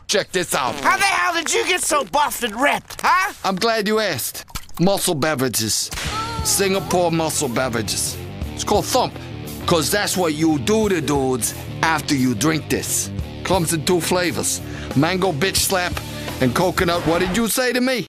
Check this out. How the hell did you get so buffed and ripped, huh? I'm glad you asked. Muscle beverages. Singapore muscle beverages. It's called Thump, because that's what you do to dudes after you drink this. Comes in 2 flavors. Mango bitch slap and coconut, what did you say to me?